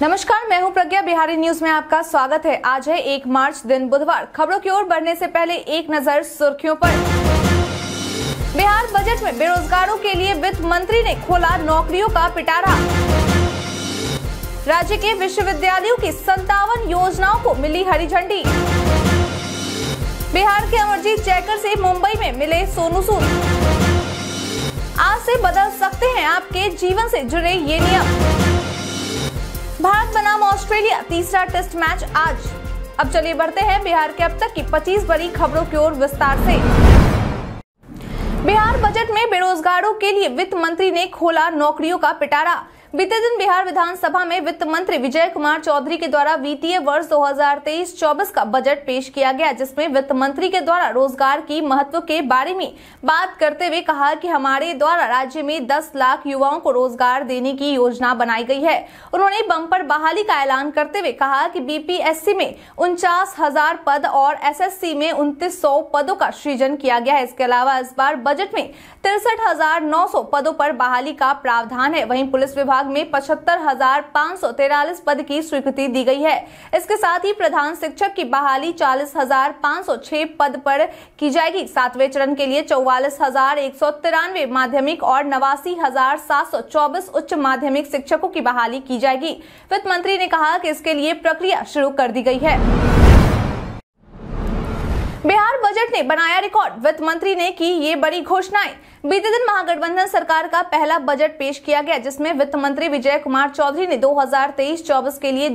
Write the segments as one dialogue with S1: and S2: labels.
S1: नमस्कार, मैं हूं प्रज्ञा। बिहारी न्यूज में आपका स्वागत है। आज है 1 मार्च, दिन बुधवार। खबरों की ओर बढ़ने से पहले एक नजर सुर्खियों पर। बिहार बजट में बेरोजगारों के लिए वित्त मंत्री ने खोला नौकरियों का पिटारा। राज्य के विश्वविद्यालयों की 57 योजनाओं को मिली हरी झंडी। बिहार के अमरजीत जयकर से मुंबई में मिले सोनू सूद। आज से बदल सकते हैं आपके जीवन से जुड़े ये नियम। भारत बनाम ऑस्ट्रेलिया तीसरा टेस्ट मैच आज। अब चलिए बढ़ते हैं बिहार के अब तक की 25 बड़ी खबरों की ओर विस्तार से। बिहार बजट में बेरोजगारों के लिए वित्त मंत्री ने खोला नौकरियों का पिटारा। बीते दिन बिहार विधानसभा में वित्त मंत्री विजय कुमार चौधरी के द्वारा वित्तीय वर्ष 2023-24 का बजट पेश किया गया, जिसमें वित्त मंत्री के द्वारा रोजगार की महत्व के बारे में बात करते हुए कहा कि हमारे द्वारा राज्य में 10 लाख युवाओं को रोजगार देने की योजना बनाई गई है। उन्होंने बम्पर बहाली का ऐलान करते हुए कहा कि बीपीएससी में 49,000 पद और एसएससी में 2900 पदों का सृजन किया गया है। इसके अलावा इस बार बजट में 63,900 पदों पर बहाली का प्रावधान है। वहीं पुलिस विभाग में 75,543 पद की स्वीकृति दी गई है। इसके साथ ही प्रधान शिक्षक की बहाली 40,506 पद पर की जाएगी। 7वें चरण के लिए 44,193 माध्यमिक और 89,724 उच्च माध्यमिक शिक्षकों की बहाली की जाएगी। वित्त मंत्री ने कहा कि इसके लिए प्रक्रिया शुरू कर दी गई है। बिहार बजट ने बनाया रिकॉर्ड, वित्त मंत्री ने की ये बड़ी घोषणाएं। बीते दिन महागठबंधन सरकार का पहला बजट पेश किया गया, जिसमें वित्त मंत्री विजय कुमार चौधरी ने 2023-24 के लिए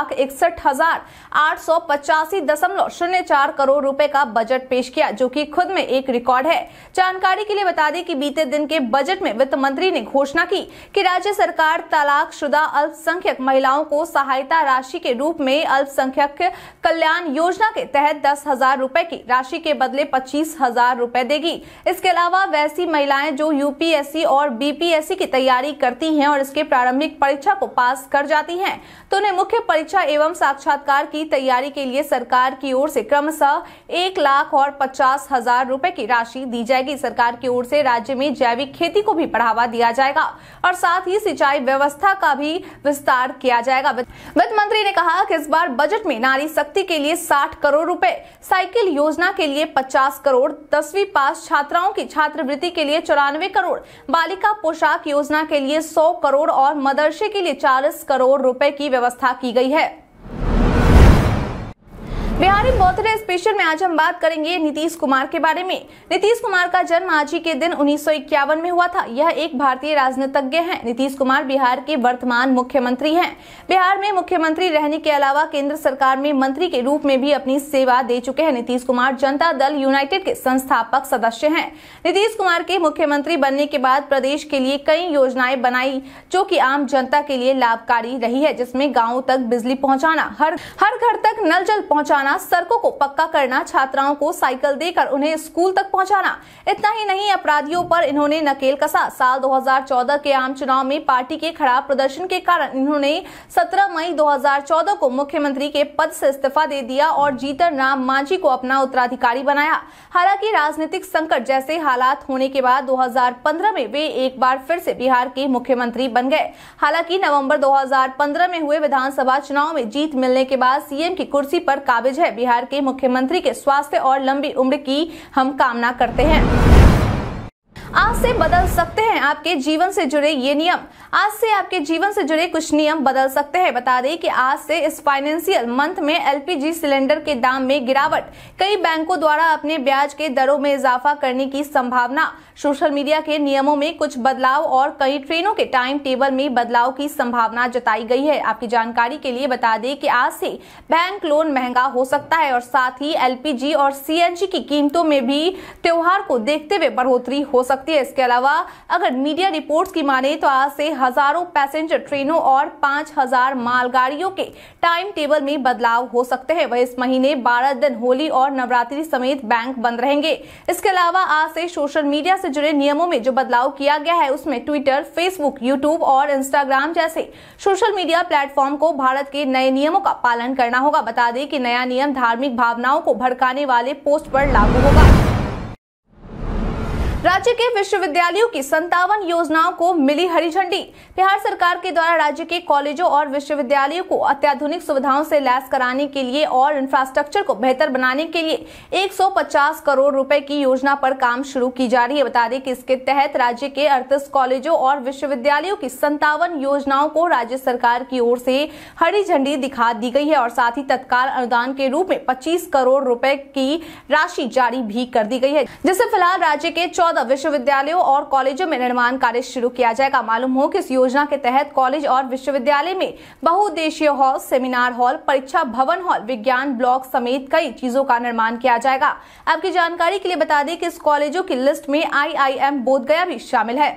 S1: 2,61,885.04 करोड़ रुपए का बजट पेश किया, जो कि खुद में एक रिकॉर्ड है। जानकारी के लिए बता दें कि बीते दिन के बजट में वित्त मंत्री ने घोषणा की कि राज्य सरकार तलाकशुदा अल्पसंख्यक महिलाओं को सहायता राशि के रूप में अल्पसंख्यक कल्याण योजना के तहत 10,000 रुपए की राशि के बदले 25,000 रुपए देगी। इसके अलावा वैसी महिलाएं जो यूपीएससी और बीपीएससी की तैयारी करती हैं और इसके प्रारंभिक परीक्षा को पास कर जाती हैं, तो उन्हें मुख्य परीक्षा एवं साक्षात्कार की तैयारी के लिए सरकार की ओर से क्रमशः 1 लाख और 50,000 रुपए की राशि दी जाएगी। सरकार की ओर से राज्य में जैविक खेती को भी बढ़ावा दिया जाएगा और साथ ही सिंचाई व्यवस्था का भी विस्तार किया जाएगा। वित्त मंत्री ने कहा कि इस बार बजट में नारी शक्ति के लिए 60 करोड़ रुपए, साइकिल योजना के लिए 50 करोड़, 10वीं पास छात्राओं की छात्रवृत्ति के लिए 94 करोड़, बालिका पोशाक योजना के लिए 100 करोड़ और मदरसे के लिए 40 करोड़ रुपए की व्यवस्था की गई है। बिहारी बर्थडे स्पेशल में आज हम बात करेंगे नीतीश कुमार के बारे में। नीतीश कुमार का जन्म आज ही के दिन 1951 में हुआ था। यह एक भारतीय राजनीतिज्ञ हैं। नीतीश कुमार बिहार के वर्तमान मुख्यमंत्री हैं। बिहार में मुख्यमंत्री रहने के अलावा केंद्र सरकार में मंत्री के रूप में भी अपनी सेवा दे चुके हैं। नीतीश कुमार जनता दल यूनाइटेड के संस्थापक सदस्य हैं। नीतीश कुमार के मुख्यमंत्री बनने के बाद प्रदेश के लिए कई योजनाएं बनाई, जो कि आम जनता के लिए लाभकारी रही है, जिसमें गाँव तक बिजली पहुँचाना, हर घर तक नल जल पहुँचाना, सड़कों को पक्का करना, छात्राओं को साइकिल देकर उन्हें स्कूल तक पहुंचाना। इतना ही नहीं, अपराधियों पर इन्होंने नकेल कसा। साल 2014 के आम चुनाव में पार्टी के खराब प्रदर्शन के कारण इन्होंने 17 मई 2014 को मुख्यमंत्री के पद से इस्तीफा दे दिया और जीतन राम मांझी को अपना उत्तराधिकारी बनाया। हालांकि राजनीतिक संकट जैसे हालात होने के बाद 2015 में वे एक बार फिर से बिहार के मुख्यमंत्री बन गए। हालांकि नवंबर 2015 में हुए विधानसभा चुनाव में जीत मिलने के बाद सीएम की कुर्सी पर काबिज है। बिहार के मुख्यमंत्री के स्वास्थ्य और लंबी उम्र की हम कामना करते हैं। आज से बदल सकते हैं आपके जीवन से जुड़े ये नियम। आज से आपके जीवन से जुड़े कुछ नियम बदल सकते हैं। बता दें कि आज से इस फाइनेंशियल मंथ में एलपीजी सिलेंडर के दाम में गिरावट, कई बैंकों द्वारा अपने ब्याज के दरों में इजाफा करने की संभावना, सोशल मीडिया के नियमों में कुछ बदलाव और कई ट्रेनों के टाइम टेबल में बदलाव की संभावना जताई गई है। आपकी जानकारी के लिए बता दें कि आज से बैंक लोन महंगा हो सकता है और साथ ही एलपीजी और सीएनजी की कीमतों में भी त्योहार को देखते हुए बढ़ोतरी हो सकती है। इसके अलावा अगर मीडिया रिपोर्ट्स की माने तो आज से हजारों पैसेंजर ट्रेनों और 5,000 मालगाड़ियों के टाइम टेबल में बदलाव हो सकते हैं। वह इस महीने 12 दिन होली और नवरात्रि समेत बैंक बंद रहेंगे। इसके अलावा आज से सोशल मीडिया से जुड़े नियमों में जो बदलाव किया गया है, उसमें ट्विटर, फेसबुक, यूट्यूब और इंस्टाग्राम जैसे सोशल मीडिया प्लेटफॉर्म को भारत के नए नियमों का पालन करना होगा। बता दें कि नया नियम धार्मिक भावनाओं को भड़काने वाले पोस्ट पर लागू होगा। राज्य के विश्वविद्यालयों की 57 योजनाओं को मिली हरी झंडी। बिहार सरकार के द्वारा राज्य के कॉलेजों और विश्वविद्यालयों को अत्याधुनिक सुविधाओं से लैस कराने के लिए और इंफ्रास्ट्रक्चर को बेहतर बनाने के लिए 150 करोड़ रुपए की योजना पर काम शुरू की जा रही है। बता दें कि इसके तहत राज्य के 38 कॉलेजों और विश्वविद्यालयों की 57 योजनाओं को राज्य सरकार की ओर से हरी झंडी दिखा दी गई है और साथ ही तत्काल अनुदान के रूप में 25 करोड़ रुपए की राशि जारी भी कर दी गई है, जिससे फिलहाल राज्य के 14 विश्वविद्यालयों और कॉलेजों में निर्माण कार्य शुरू किया जाएगा। मालूम हो कि इस योजना के तहत कॉलेज और विश्वविद्यालय में बहुउद्देशीय हॉल, सेमिनार हॉल, परीक्षा भवन हॉल, विज्ञान ब्लॉक समेत कई चीजों का निर्माण किया जाएगा। आपकी जानकारी के लिए बता दें कि इस कॉलेजों की लिस्ट में IIM बोधगया भी शामिल है।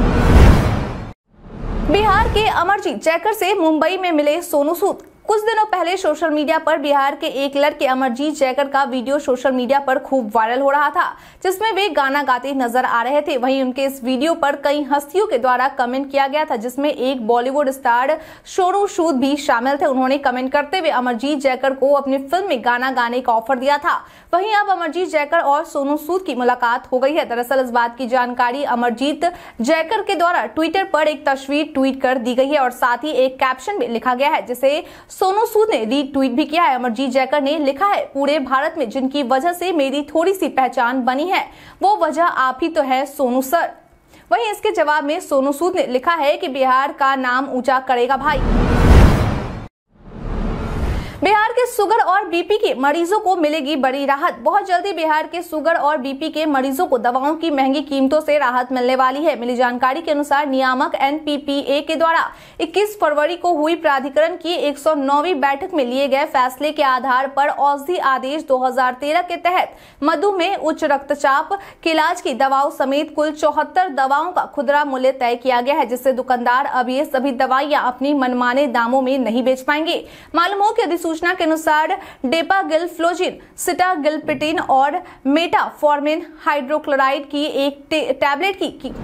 S1: बिहार के अमरजीत जयकर से मुंबई में मिले सोनू सूद। कुछ दिनों पहले सोशल मीडिया पर बिहार के एक लड़के अमरजीत जयकर का वीडियो सोशल मीडिया पर खूब वायरल हो रहा था, जिसमें वे गाना गाते नजर आ रहे थे। वहीं उनके इस वीडियो पर कई हस्तियों के द्वारा कमेंट किया गया था, जिसमें एक बॉलीवुड स्टार सोनू सूद भी शामिल थे। उन्होंने कमेंट करते हुए अमरजीत जयकर को अपनी फिल्म में गाना गाने का ऑफर दिया था। वहीं अब अमरजीत जयकर और सोनू सूद की मुलाकात हो गई है। दरअसल इस बात की जानकारी अमरजीत जयकर के द्वारा ट्विटर पर एक तस्वीर ट्वीट कर दी गई है और साथ ही एक कैप्शन भी लिखा गया है, जिसे सोनू सूद ने रीट्वीट भी किया है। अमरजीत जयकर ने लिखा है, पूरे भारत में जिनकी वजह से मेरी थोड़ी सी पहचान बनी है वो वजह आप ही तो है सोनू सर। वहीं इसके जवाब में सोनू सूद ने लिखा है कि बिहार का नाम ऊंचा करेगा भाई। बिहार के शुगर और बीपी के मरीजों को मिलेगी बड़ी राहत। बहुत जल्दी बिहार के शुगर और बीपी के मरीजों को दवाओं की महंगी कीमतों से राहत मिलने वाली है। मिली जानकारी के अनुसार नियामक NPPA के द्वारा 21 फरवरी को हुई प्राधिकरण की 109वीं बैठक में लिए गए फैसले के आधार पर औषधि आदेश 2013 के तहत मधुमेह, उच्च रक्तचाप के इलाज की दवाओं समेत कुल 74 दवाओं का खुदरा मूल्य तय किया गया है, जिससे दुकानदार अब ये सभी दवाइयां अपनी मनमाने दामों में नहीं बेच पाएंगे। मालूम हो कि सूचना के अनुसार डेपागिलफ्लोजिन, सिटागिलपिटिन और मेटाफॉर्मिन हाइड्रोक्लोराइड की एक टैबलेट की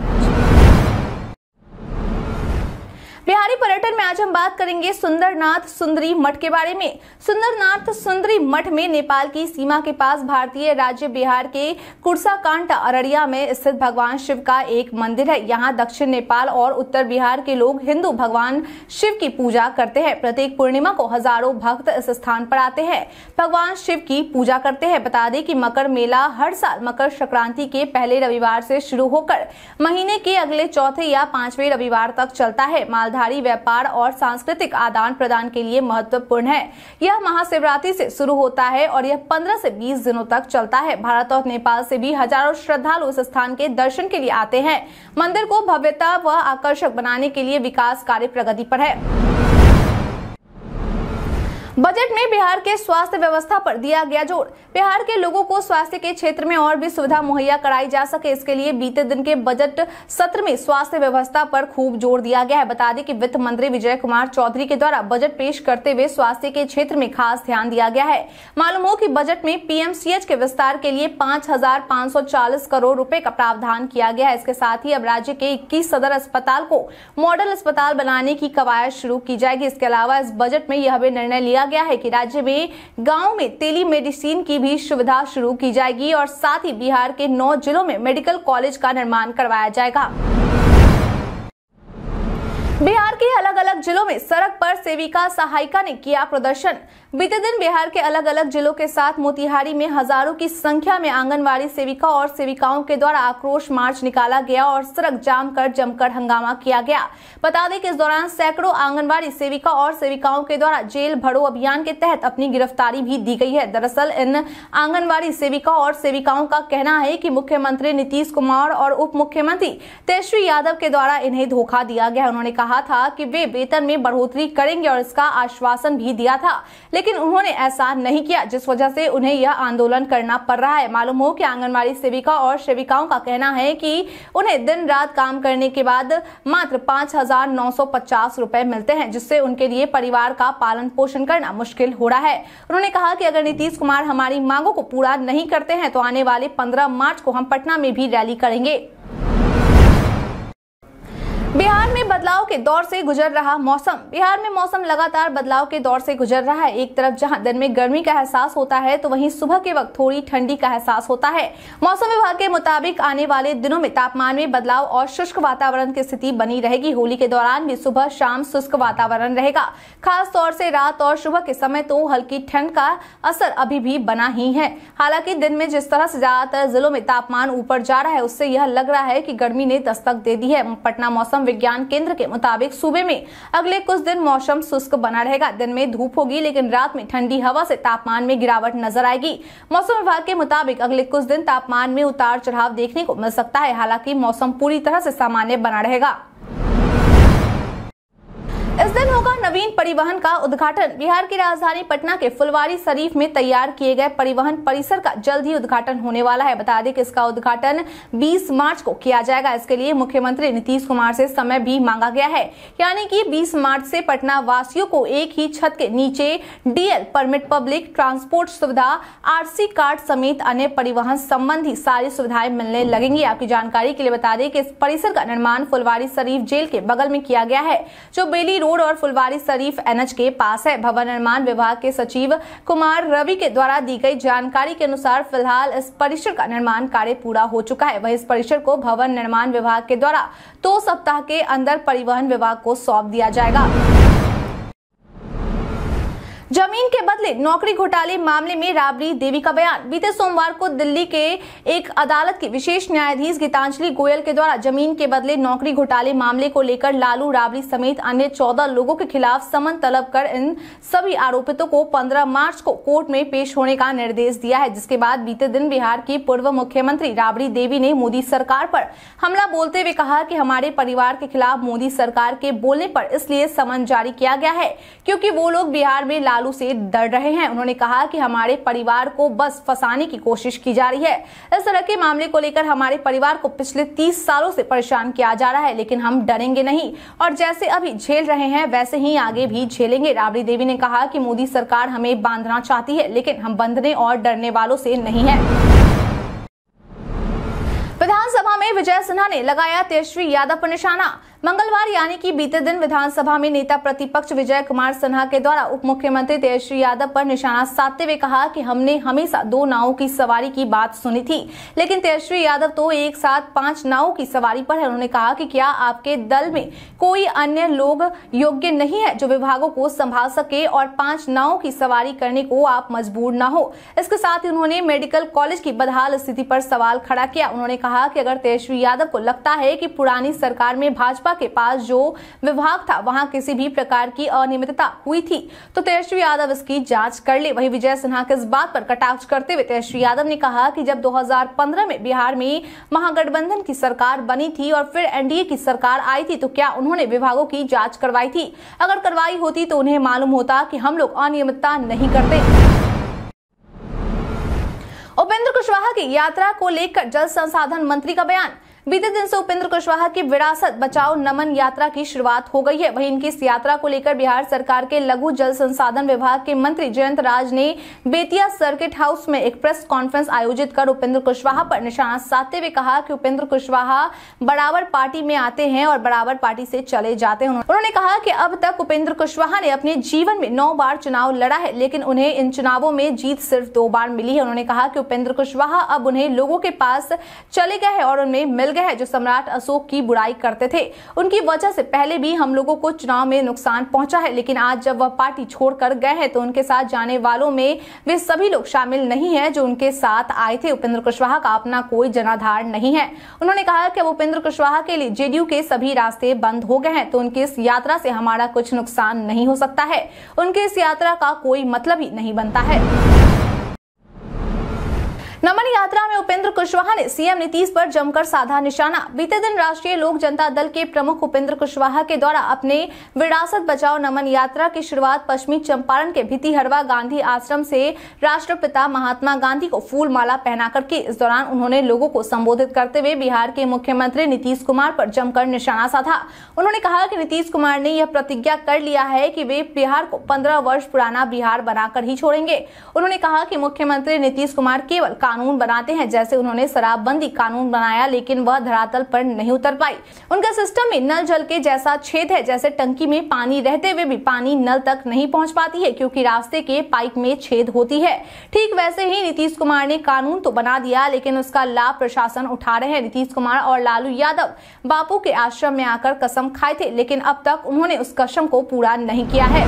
S1: बिहारी पर्यटन में आज हम बात करेंगे सुंदरनाथ सुंदरी मठ के बारे में। सुंदरनाथ सुंदरी मठ में नेपाल की सीमा के पास भारतीय राज्य बिहार के कुर्साकांटा अररिया में स्थित भगवान शिव का एक मंदिर है। यहाँ दक्षिण नेपाल और उत्तर बिहार के लोग हिंदू भगवान शिव की पूजा करते हैं। प्रत्येक पूर्णिमा को हजारों भक्त इस स्थान पर आते हैं, भगवान शिव की पूजा करते हैं। बता दें कि मकर मेला हर साल मकर संक्रांति के पहले रविवार से शुरू होकर महीने के अगले चौथे या 5वें रविवार तक चलता है। मालधारी व्यापार और सांस्कृतिक आदान प्रदान के लिए महत्वपूर्ण है। यह महाशिवरात्रि से शुरू होता है और यह 15 से 20 दिनों तक चलता है। भारत और नेपाल से भी हजारों श्रद्धालु इस स्थान के दर्शन के लिए आते हैं। मंदिर को भव्यता व आकर्षक बनाने के लिए विकास कार्य प्रगति पर है। बजट में बिहार के स्वास्थ्य व्यवस्था पर दिया गया जोर। बिहार के लोगों को स्वास्थ्य के क्षेत्र में और भी सुविधा मुहैया कराई जा सके, इसके लिए बीते दिन के बजट सत्र में स्वास्थ्य व्यवस्था पर खूब जोर दिया गया है। बता दें कि वित्त मंत्री विजय कुमार चौधरी के द्वारा बजट पेश करते हुए स्वास्थ्य के क्षेत्र में खास ध्यान दिया गया है। मालूम हो कि बजट में PMCH के विस्तार के लिए 5,540 करोड़ रुपए का प्रावधान किया गया है। इसके साथ ही अब राज्य के 21 सदर अस्पताल को मॉडल अस्पताल बनाने की कवायद शुरू की जाएगी। इसके अलावा इस बजट में यह भी निर्णय लिया गया है कि राज्य में गांव में टेलीमेडिसिन की भी सुविधा शुरू की जाएगी और साथ ही बिहार के 9 जिलों में मेडिकल कॉलेज का निर्माण करवाया जाएगा। बिहार के अलग अलग जिलों में सड़क पर सेविका सहायिका ने किया प्रदर्शन। बीते दिन बिहार के अलग अलग जिलों के साथ मोतिहारी में हजारों की संख्या में आंगनवाड़ी सेविका और सेविकाओं के द्वारा आक्रोश मार्च निकाला गया और सड़क जाम कर जमकर हंगामा किया गया। बता दें कि इस दौरान सैकड़ों आंगनवाड़ी सेविका और सेविकाओं के द्वारा जेल भरो अभियान के तहत अपनी गिरफ्तारी भी दी गई है। दरअसल इन आंगनवाड़ी सेविका और सेविकाओं का कहना है कि मुख्यमंत्री नीतीश कुमार और उप मुख्यमंत्री तेजस्वी यादव के द्वारा इन्हें धोखा दिया गया। उन्होंने कहा था कि वे वेतन में बढ़ोतरी करेंगे और इसका आश्वासन भी दिया था, लेकिन उन्होंने ऐसा नहीं किया, जिस वजह से उन्हें यह आंदोलन करना पड़ रहा है। मालूम हो कि आंगनवाड़ी सेविका और सेविकाओं का कहना है कि उन्हें दिन रात काम करने के बाद मात्र 5,950 रुपए मिलते हैं, जिससे उनके लिए परिवार का पालन पोषण करना मुश्किल हो रहा है। उन्होंने कहा कि अगर नीतीश कुमार हमारी मांगों को पूरा नहीं करते हैं तो आने वाले 15 मार्च को हम पटना में भी रैली करेंगे। बिहार में बदलाव के दौर से गुजर रहा मौसम। बिहार में मौसम लगातार बदलाव के दौर से गुजर रहा है। एक तरफ जहां दिन में गर्मी का एहसास होता है तो वहीं सुबह के वक्त थोड़ी ठंडी का एहसास होता है। मौसम विभाग के मुताबिक आने वाले दिनों में तापमान में बदलाव और शुष्क वातावरण की स्थिति बनी रहेगी। होली के दौरान भी सुबह शाम शुष्क वातावरण रहेगा। खास तौर से रात और सुबह के समय तो हल्की ठंड का असर अभी भी बना ही है। हालांकि दिन में जिस तरह से ज्यादातर जिलों में तापमान ऊपर जा रहा है उससे यह लग रहा है कि गर्मी ने दस्तक दे दी है। पटना मौसम विज्ञान केंद्र के मुताबिक सूबे में अगले कुछ दिन मौसम शुष्क बना रहेगा। दिन में धूप होगी लेकिन रात में ठंडी हवा से तापमान में गिरावट नजर आएगी। मौसम विभाग के मुताबिक अगले कुछ दिन तापमान में उतार चढ़ाव देखने को मिल सकता है। हालांकि मौसम पूरी तरह से सामान्य बना रहेगा। इस दिन होगा नवीन परिवहन का उद्घाटन। बिहार की राजधानी पटना के फुलवारी शरीफ में तैयार किए गए परिवहन परिसर का जल्द ही उद्घाटन होने वाला है। बता दें कि इसका उद्घाटन 20 मार्च को किया जाएगा। इसके लिए मुख्यमंत्री नीतीश कुमार से समय भी मांगा गया है, यानी कि 20 मार्च से पटना वासियों को एक ही छत के नीचे डीएल परमिट, पब्लिक ट्रांसपोर्ट सुविधा, आरसी कार्ड समेत अन्य परिवहन संबंधी सारी सुविधाएं मिलने लगेंगी। आपकी जानकारी के लिए बता दें कि इस परिसर का निर्माण फुलवारी शरीफ जेल के बगल में किया गया है, जो बेली रोड और फुलवारी शरीफ एनएच के पास है। भवन निर्माण विभाग के सचिव कुमार रवि के द्वारा दी गई जानकारी के अनुसार फिलहाल इस परिसर का निर्माण कार्य पूरा हो चुका है। वह इस परिसर को भवन निर्माण विभाग के द्वारा 2 सप्ताह के अंदर परिवहन विभाग को सौंप दिया जाएगा। जमीन के बदले नौकरी घोटाले मामले में राबड़ी देवी का बयान। बीते सोमवार को दिल्ली के एक अदालत की विशेष न्यायाधीश गीतांजलि गोयल के द्वारा जमीन के बदले नौकरी घोटाले मामले को लेकर लालू, राबड़ी समेत अन्य 14 लोगों के खिलाफ समन तलब कर इन सभी आरोपितों को 15 मार्च को कोर्ट में पेश होने का निर्देश दिया है। जिसके बाद बीते दिन बिहार की पूर्व मुख्यमंत्री राबड़ी देवी ने मोदी सरकार पर हमला बोलते हुए कहा कि हमारे परिवार के खिलाफ मोदी सरकार के बोलने पर इसलिए समन जारी किया गया है क्योंकि वो लोग बिहार में लालू से डर रहे हैं। उन्होंने कहा कि हमारे परिवार को बस फंसाने की कोशिश की जा रही है। इस तरह के मामले को लेकर हमारे परिवार को पिछले 30 सालों से परेशान किया जा रहा है, लेकिन हम डरेंगे नहीं और जैसे अभी झेल रहे हैं वैसे ही आगे भी झेलेंगे। राबड़ी देवी ने कहा कि मोदी सरकार हमें बांधना चाहती है, लेकिन हम बंधने और डरने वालों से नहीं है। विधानसभा में विजय सिन्हा ने लगाया तेजस्वी यादव पर निशाना। मंगलवार यानी कि बीते दिन विधानसभा में नेता प्रतिपक्ष विजय कुमार सिन्हा के द्वारा उप मुख्यमंत्री तेजस्वी यादव पर निशाना साधते हुए कहा कि हमने हमेशा 2 नावों की सवारी की बात सुनी थी, लेकिन तेजस्वी यादव तो एक साथ 5 नावों की सवारी पर है। उन्होंने कहा कि क्या आपके दल में कोई अन्य लोग योग्य नहीं है जो विभागों को संभाल सके और 5 नावों की सवारी करने को आप मजबूर न हो। इसके साथ ही उन्होंने मेडिकल कॉलेज की बदहाल स्थिति पर सवाल खड़ा किया। उन्होंने कहा कि अगर तेजस्वी यादव को लगता है कि पुरानी सरकार में भाजपा के पास जो विभाग था वहां किसी भी प्रकार की अनियमितता हुई थी तो तेजस्वी यादव इसकी जांच कर ले। वहीं विजय सिन्हा के इस बात पर कटाक्ष करते हुए तेजस्वी यादव ने कहा कि जब 2015 में बिहार में महागठबंधन की सरकार बनी थी और फिर एनडीए की सरकार आई थी तो क्या उन्होंने विभागों की जांच करवाई थी? अगर करवाई होती तो उन्हें मालूम होता कि हम लोग अनियमितता नहीं करते। उपेंद्र कुशवाहा की यात्रा को लेकर जल संसाधन मंत्री का बयान। बीते दिन से उपेंद्र कुशवाहा की विरासत बचाओ नमन यात्रा की शुरुआत हो गई है। वहीं इनकी इस यात्रा को लेकर बिहार सरकार के लघु जल संसाधन विभाग के मंत्री जयंत राज ने बेतिया सर्किट हाउस में एक प्रेस कॉन्फ्रेंस आयोजित कर उपेंद्र कुशवाहा पर निशाना साधते हुए कहा कि उपेंद्र कुशवाहा बराबर पार्टी में आते हैं और बराबर पार्टी से चले जाते हैं। उन्होंने कहा कि अब तक उपेंद्र कुशवाहा ने अपने जीवन में 9 बार चुनाव लड़ा है, लेकिन उन्हें इन चुनावों में जीत सिर्फ 2 बार मिली है। उन्होंने कहा कि उपेंद्र कुशवाहा अब उन्हें लोगों के पास चले गए हैं और उनमें मिल है जो सम्राट अशोक की बुराई करते थे। उनकी वजह से पहले भी हम लोगों को चुनाव में नुकसान पहुंचा है, लेकिन आज जब वह पार्टी छोड़कर गए हैं तो उनके साथ जाने वालों में वे सभी लोग शामिल नहीं हैं जो उनके साथ आए थे। उपेंद्र कुशवाहा का अपना कोई जनाधार नहीं है। उन्होंने कहा कि अब उपेंद्र कुशवाहा के लिए जेडीयू के सभी रास्ते बंद हो गए हैं तो उनकी इस यात्रा से हमारा कुछ नुकसान नहीं हो सकता है। उनकी इस यात्रा का कोई मतलब ही नहीं बनता है। नमन यात्रा में उपेंद्र कुशवाहा ने सीएम नीतीश पर जमकर साधा निशाना। बीते दिन राष्ट्रीय लोक जनता दल के प्रमुख उपेंद्र कुशवाहा के द्वारा अपने विरासत बचाओ नमन यात्रा की शुरुआत पश्चिमी चंपारण के भितिहरवा गांधी आश्रम से राष्ट्रपिता महात्मा गांधी को फूल माला पहनाकर की। इस दौरान उन्होंने लोगों को संबोधित करते हुए बिहार के मुख्यमंत्री नीतीश कुमार पर जमकर निशाना साधा। उन्होंने कहा कि नीतीश कुमार ने यह प्रतिज्ञा कर लिया है कि वे बिहार को 15 वर्ष पुराना बिहार बनाकर ही छोड़ेंगे। उन्होंने कहा कि मुख्यमंत्री नीतीश कुमार केवल कानून बनाते हैं, जैसे उन्होंने शराबबंदी कानून बनाया लेकिन वह धरातल पर नहीं उतर पाई। उनका सिस्टम में नल जल के जैसा छेद है, जैसे टंकी में पानी रहते हुए भी पानी नल तक नहीं पहुंच पाती है क्योंकि रास्ते के पाइप में छेद होती है। ठीक वैसे ही नीतीश कुमार ने कानून तो बना दिया लेकिन उसका लाभ प्रशासन उठा रहे हैं। नीतीश कुमार और लालू यादव बापू के आश्रम में आकर कसम खाए थे लेकिन अब तक उन्होंने उस कसम को पूरा नहीं किया है।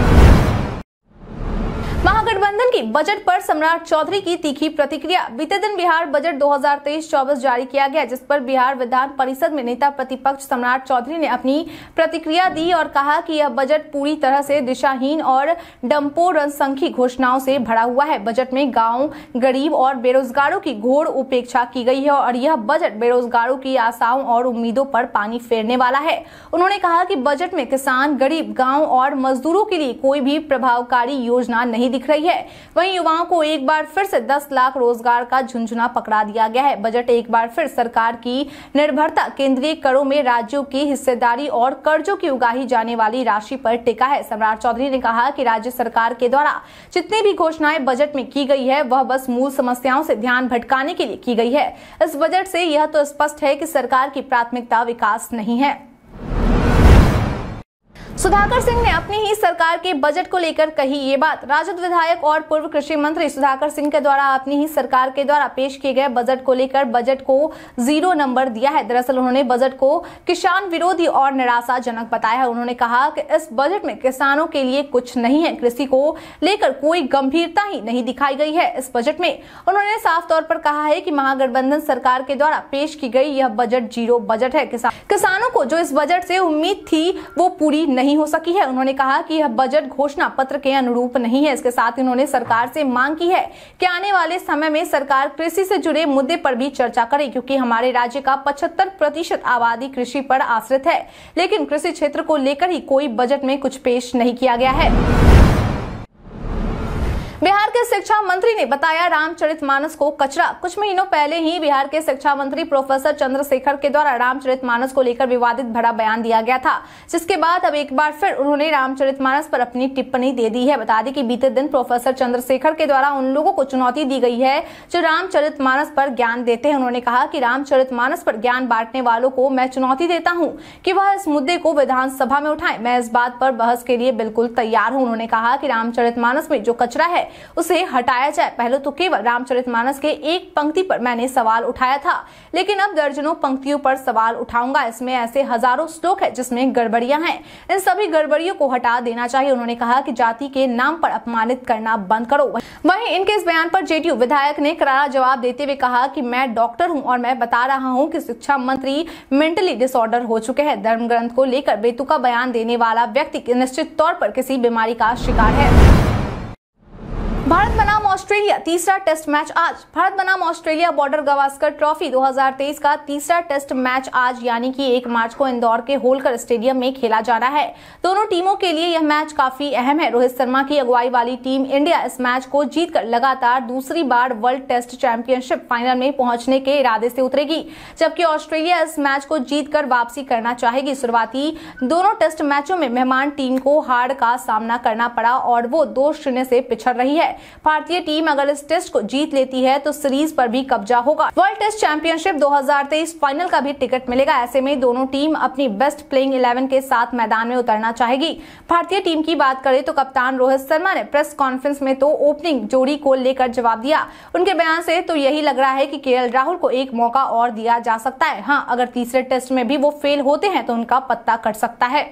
S1: महागठबंधन की बजट पर सम्राट चौधरी की तीखी प्रतिक्रिया। बीते दिन बिहार बजट 2023-24 जारी किया गया, जिस पर बिहार विधान परिषद में नेता प्रतिपक्ष सम्राट चौधरी ने अपनी प्रतिक्रिया दी और कहा कि यह बजट पूरी तरह से दिशाहीन और डंपोर रनसंखी घोषणाओं से भरा हुआ है। बजट में गांव, गरीब और बेरोजगारों की घोर उपेक्षा की गई है और यह बजट बेरोजगारों की आशाओं और उम्मीदों पर पानी फेरने वाला है। उन्होंने कहा कि बजट में किसान, गरीब, गाँव और मजदूरों के लिए कोई भी प्रभावकारी योजना नहीं दिख रही है। वहीं युवाओं को एक बार फिर से 10 लाख रोजगार का झुंझुना पकड़ा दिया गया है। बजट एक बार फिर सरकार की निर्भरता केंद्रीय करों में राज्यों की हिस्सेदारी और कर्जों की उगाही जाने वाली राशि पर टिका है। सम्राट चौधरी ने कहा कि राज्य सरकार के द्वारा जितनी भी घोषणाएं बजट में की गई है वह बस मूल समस्याओं से ध्यान भटकाने के लिए की गई है। इस बजट से यह तो स्पष्ट है कि सरकार की प्राथमिकता विकास नहीं है। सुधाकर सिंह ने अपनी ही सरकार के बजट को लेकर कही ये बात। राजद विधायक और पूर्व कृषि मंत्री सुधाकर सिंह के द्वारा अपनी ही सरकार के द्वारा पेश किए गए बजट को लेकर बजट को 0 नंबर दिया है। दरअसल उन्होंने बजट को किसान विरोधी और निराशाजनक बताया है। उन्होंने कहा कि इस बजट में किसानों के लिए कुछ नहीं है, कृषि को लेकर कोई गंभीरता ही नहीं दिखाई गई है। इस बजट में उन्होंने साफ तौर पर कहा है कि महागठबंधन सरकार के द्वारा पेश की गई यह बजट 0 बजट है। किसानों को जो इस बजट से उम्मीद थी वो पूरी नहीं हो सकी है। उन्होंने कहा कि यह बजट घोषणा पत्र के अनुरूप नहीं है। इसके साथ ही उन्होंने सरकार से मांग की है कि आने वाले समय में सरकार कृषि से जुड़े मुद्दे पर भी चर्चा करे, क्योंकि हमारे राज्य का 75% आबादी कृषि पर आश्रित है। लेकिन कृषि क्षेत्र को लेकर ही कोई बजट में कुछ पेश नहीं किया गया है। बिहार के शिक्षा मंत्री ने बताया रामचरितमानस को कचरा। कुछ महीनों पहले ही बिहार के शिक्षा मंत्री प्रोफेसर चंद्रशेखर के द्वारा रामचरितमानस को लेकर विवादित भरा बयान दिया गया था, जिसके बाद अब एक बार फिर उन्होंने रामचरितमानस पर अपनी टिप्पणी दे दी है। बता दें कि बीते दिन प्रोफेसर चंद्रशेखर के द्वारा उन लोगों को चुनौती दी गई है जो रामचरितमानस पर ज्ञान देते हैं। उन्होंने कहा कि रामचरितमानस पर ज्ञान बांटने वालों को मैं चुनौती देता हूँ कि वह इस मुद्दे को विधानसभा में उठाएं। मैं इस बात पर बहस के लिए बिल्कुल तैयार हूँ। उन्होंने कहा कि रामचरितमानस में जो कचरा है उसे हटाया जाए। पहले तो केवल रामचरितमानस के एक पंक्ति पर मैंने सवाल उठाया था, लेकिन अब दर्जनों पंक्तियों पर सवाल उठाऊंगा। इसमें ऐसे हजारों श्लोक है जिसमें गड़बड़ियां हैं। इन सभी गड़बड़ियों को हटा देना चाहिए। उन्होंने कहा कि जाति के नाम पर अपमानित करना बंद करो। वहीं इनके इस बयान पर जेडीयू विधायक ने करारा जवाब देते हुए कहा कि मैं डॉक्टर हूं और मैं बता रहा हूं कि शिक्षा मंत्री मेंटली डिसऑर्डर हो चुके हैं। धर्म ग्रंथ को लेकर बेतुका बयान देने वाला व्यक्ति निश्चित तौर पर किसी बीमारी का शिकार है। भारत बनाम ऑस्ट्रेलिया तीसरा टेस्ट मैच आज। भारत बनाम ऑस्ट्रेलिया बॉर्डर गावस्कर ट्रॉफी 2023 का तीसरा टेस्ट मैच आज यानी कि 1 मार्च को इंदौर के होलकर स्टेडियम में खेला जाना है। दोनों टीमों के लिए यह मैच काफी अहम है। रोहित शर्मा की अगुवाई वाली टीम इंडिया इस मैच को जीतकर लगातार दूसरी बार वर्ल्ड टेस्ट चैंपियनशिप फाइनल में पहुंचने के इरादे से उतरेगी, जबकि ऑस्ट्रेलिया इस मैच को जीतकर वापसी करना चाहेगी। शुरुआती दोनों टेस्ट मैचों में मेहमान टीम को हार का सामना करना पड़ा और वो 2-0 से पिछड़ रही है। भारतीय टीम अगर इस टेस्ट को जीत लेती है तो सीरीज पर भी कब्जा होगा। वर्ल्ड टेस्ट चैंपियनशिप 2023 फाइनल का भी टिकट मिलेगा। ऐसे में दोनों टीम अपनी बेस्ट प्लेइंग 11 के साथ मैदान में उतरना चाहेगी। भारतीय टीम की बात करें तो कप्तान रोहित शर्मा ने प्रेस कॉन्फ्रेंस में तो ओपनिंग जोड़ी को लेकर जवाब दिया। उनके बयान से तो यही लग रहा है कि केएल राहुल को एक मौका और दिया जा सकता है। हाँ, अगर तीसरे टेस्ट में भी वो फेल होते हैं तो उनका पत्ता कट सकता है।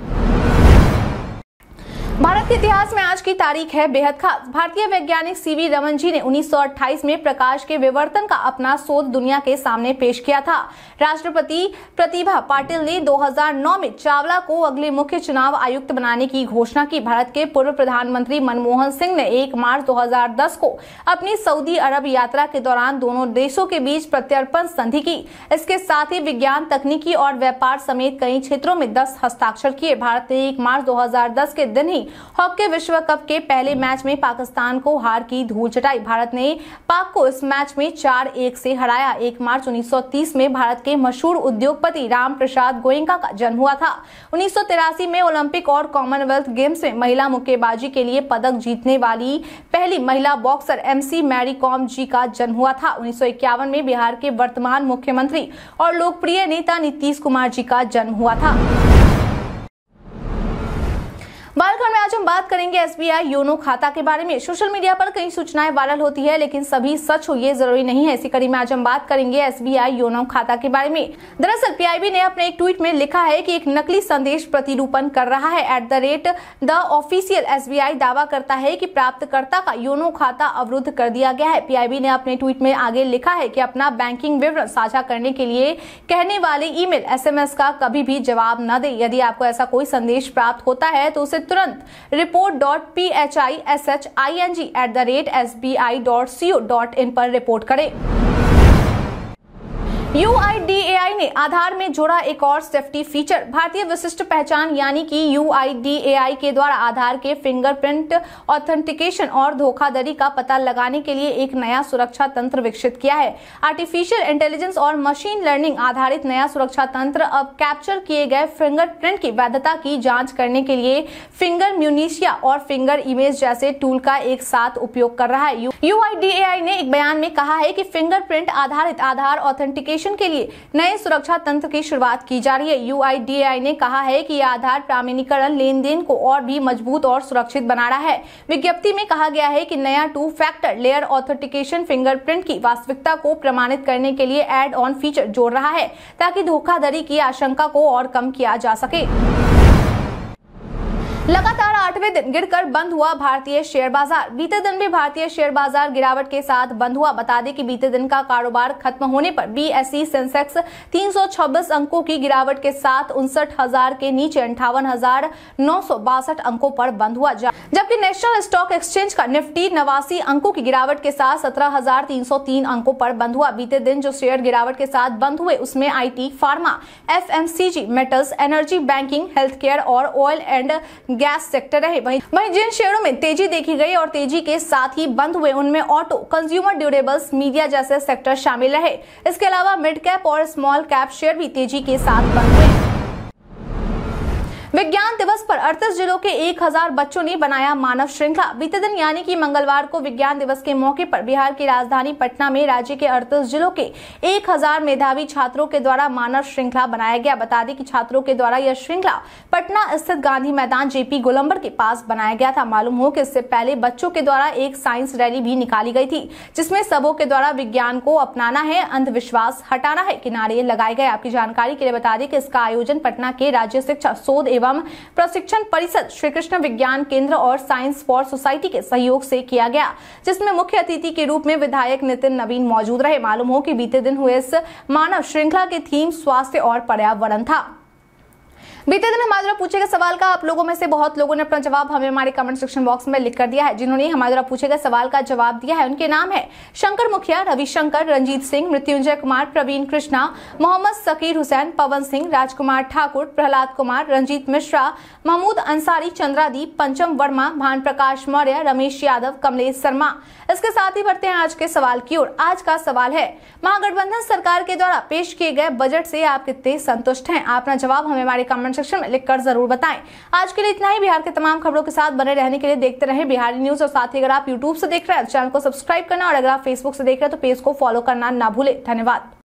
S1: भारत के इतिहास में आज की तारीख है बेहद खास। भारतीय वैज्ञानिक सीवी रमन जी ने 1928 में प्रकाश के विवर्तन का अपना शोध दुनिया के सामने पेश किया था। राष्ट्रपति प्रतिभा पाटिल ने 2009 में चावला को अगले मुख्य चुनाव आयुक्त बनाने की घोषणा की। भारत के पूर्व प्रधानमंत्री मनमोहन सिंह ने 1 मार्च 2010 को अपनी सऊदी अरब यात्रा के दौरान दोनों देशों के बीच प्रत्यर्पण संधि की। इसके साथ ही विज्ञान, तकनीकी और व्यापार समेत कई क्षेत्रों में 10 हस्ताक्षर किए। भारत ने 1 मार्च 2010 के दिन ही हॉकी विश्व कप के पहले मैच में पाकिस्तान को हार की धूल चटाई। भारत ने पाक को इस मैच में 4-1 से हराया। 1 मार्च 1930 में भारत के मशहूर उद्योगपति राम प्रसाद गोयनका का जन्म हुआ था। 1983 में ओलंपिक और कॉमनवेल्थ गेम्स में महिला मुक्केबाजी के लिए पदक जीतने वाली पहली महिला बॉक्सर MC मैरी कॉम जी का जन्म हुआ था। 1951 में बिहार के वर्तमान मुख्यमंत्री और लोकप्रिय नेता नीतीश कुमार जी का जन्म हुआ था। बालखंड में आज हम बात करेंगे SBI योनो खाता के बारे में। सोशल मीडिया पर कई सूचनाएं वायरल होती है, लेकिन सभी सच हो ये जरूरी नहीं है। इसी कड़ी में आज हम बात करेंगे SBI योनो खाता के बारे में। दरअसल PIB ने अपने एक ट्वीट में लिखा है कि एक नकली संदेश प्रतिरूपण कर रहा है। @द ऑफिशियल SBI दावा करता है कि प्राप्तकर्ता का योनो खाता अवरुद्ध कर दिया गया है। PIB ने अपने ट्वीट में आगे लिखा है कि अपना बैंकिंग विवरण साझा करने के लिए कहने वाले ईमेल SMS का कभी भी जवाब न दे। यदि आपको ऐसा कोई संदेश प्राप्त होता है तो उसे तुरंत report.phishing@sbi.co.in पर रिपोर्ट करें। UIDAI ने आधार में जोड़ा एक और सेफ्टी फीचर। भारतीय विशिष्ट पहचान यानी कि UIDAI के द्वारा आधार के फिंगरप्रिंट ऑथेंटिकेशन और धोखाधड़ी का पता लगाने के लिए एक नया सुरक्षा तंत्र विकसित किया है। आर्टिफिशियल इंटेलिजेंस और मशीन लर्निंग आधारित नया सुरक्षा तंत्र अब कैप्चर किए गए फिंगरप्रिंट की वैधता की जांच करने के लिए फिंगर म्यूनिशिया और फिंगर इमेज जैसे टूल का एक साथ उपयोग कर रहा है। UIDAI ने एक बयान में कहा है कि फिंगरप्रिंट आधारित आधार ऑथेंटिकेशन के लिए नए सुरक्षा तंत्र की शुरुआत की जा रही है। UIDAI ने कहा है कि यह आधार प्रमाणीकरण लेन देन को और भी मजबूत और सुरक्षित बना रहा है। विज्ञप्ति में कहा गया है कि नया 2 फैक्टर लेयर ऑथेंटिकेशन फिंगरप्रिंट की वास्तविकता को प्रमाणित करने के लिए एड ऑन फीचर जोड़ रहा है ताकि धोखाधड़ी की आशंका को और कम किया जा सके। लगातार 8वें दिन गिरकर बंद हुआ भारतीय शेयर बाजार। बीते दिन भी भारतीय शेयर बाजार गिरावट के साथ बंद हुआ। बता दें कि बीते दिन का कारोबार खत्म होने पर BSE सेंसेक्स 326 अंकों की गिरावट के साथ 59,000 के नीचे 58,962 अंकों पर बंद हुआ, जबकि नेशनल स्टॉक एक्सचेंज का निफ्टी 89 अंकों की गिरावट के साथ 17,303 अंकों पर बंद हुआ। बीते दिन जो शेयर गिरावट के साथ बंद हुए उसमें IT, pharma, FMCG, metals, energy, banking, health care और ऑयल एंड गैस सेक्टर रहे। वहीं जिन शेयरों में तेजी देखी गई और तेजी के साथ ही बंद हुए उनमें ऑटो, कंज्यूमर ड्यूरेबल्स, मीडिया जैसे सेक्टर शामिल रहे। इसके अलावा मिड कैप और स्मॉल कैप शेयर भी तेजी के साथ बंद हुए। विज्ञान दिवस पर 38 जिलों के 1000 बच्चों ने बनाया मानव श्रृंखला। बीते दिन यानी कि मंगलवार को विज्ञान दिवस के मौके पर बिहार की राजधानी पटना में राज्य के 38 जिलों के 1000 मेधावी छात्रों के द्वारा मानव श्रृंखला बनाया गया। बता दें कि छात्रों के द्वारा यह श्रृंखला पटना स्थित गांधी मैदान JP गोलंबर के पास बनाया गया था। मालूम हो कि इससे पहले बच्चों के द्वारा एक साइंस रैली भी निकाली गई थी, जिसमें सबों के द्वारा विज्ञान को अपनाना है, अंधविश्वास हटाना है के नारे लगाए गए। आपकी जानकारी के लिए बता दें कि इसका आयोजन पटना के राज्य शिक्षा शोध एवं प्रशिक्षण परिषद, श्री कृष्ण विज्ञान केंद्र और साइंस फॉर सोसाइटी के सहयोग से किया गया, जिसमें मुख्य अतिथि के रूप में विधायक नितिन नवीन मौजूद रहे। मालूम हो कि बीते दिन हुए इस मानव श्रृंखला के थीम स्वास्थ्य और पर्यावरण था। बीते दिन हमारे द्वारा पूछे गए सवाल का आप लोगों में से बहुत लोगों ने अपना जवाब हमें हमारे कमेंट सेक्शन बॉक्स में लिख कर दिया है। जिन्होंने हमारे द्वारा पूछे गए सवाल का जवाब दिया है उनके नाम है शंकर मुखिया, रविशंकर, रंजीत सिंह, मृत्युंजय कुमार, प्रवीण कृष्णा, मोहम्मद सकीर हुसैन, पवन सिंह, राजकुमार ठाकुर, प्रहलाद कुमार, रंजीत मिश्रा, महमूद अंसारी, चंद्रादीप, पंचम वर्मा, भान प्रकाश मौर्य, रमेश यादव, कमलेश शर्मा। इसके साथ ही बढ़ते हैं आज के सवाल की ओर। आज का सवाल है, महागठबंधन सरकार के द्वारा पेश किए गए बजट से आप कितने संतुष्ट हैं? आप अपना जवाब हमें हमारे कमेंट सेक्शन में लिखकर जरूर बताएं। आज के लिए इतना ही। बिहार के तमाम खबरों के साथ बने रहने के लिए देखते रहें बिहारी न्यूज। और साथ ही अगर आप यूट्यूब से देख रहे हैं तो चैनल को सब्सक्राइब करना और अगर आप फेसबुक से देख रहे हैं तो पेज को फॉलो करना ना भूलें। धन्यवाद।